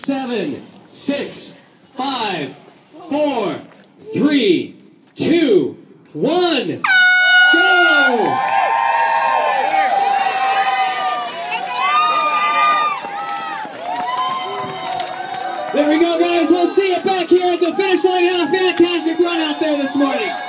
7, 6, 5, 4, 3, 2, 1, go! There we go, guys. We'll see you back here at the finish line. Have a fantastic run out there this morning.